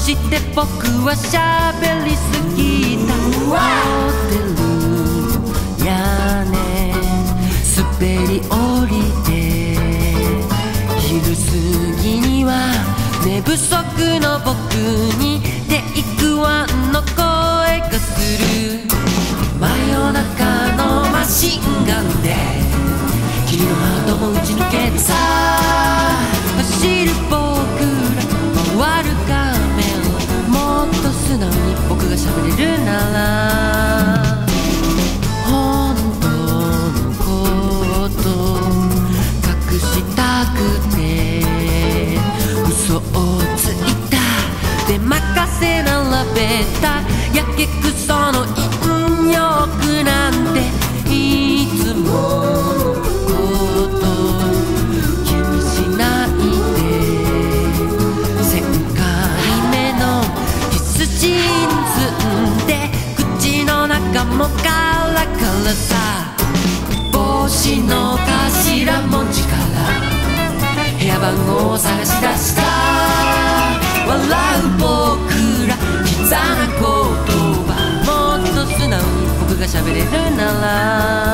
して僕は喋りすぎた。ホテル屋根滑り降りて、昼過ぎには寝不足の僕にテイクワンの声がする。真夜中のマシンガンで君のハートも打ち抜けてさ、走る僕ら回るカメラ、もっと素直に僕が喋れるなら、本当のこと隠したくて嘘をついた。で任せならべたやけくその引力なんていつものこと気にしないで、1000回目のキスシーン積んで口の中もカラカラさ、帽子の頭文字から部屋番号を探し出した。笑う僕らキザな言葉、もっと素直に僕が喋れるなら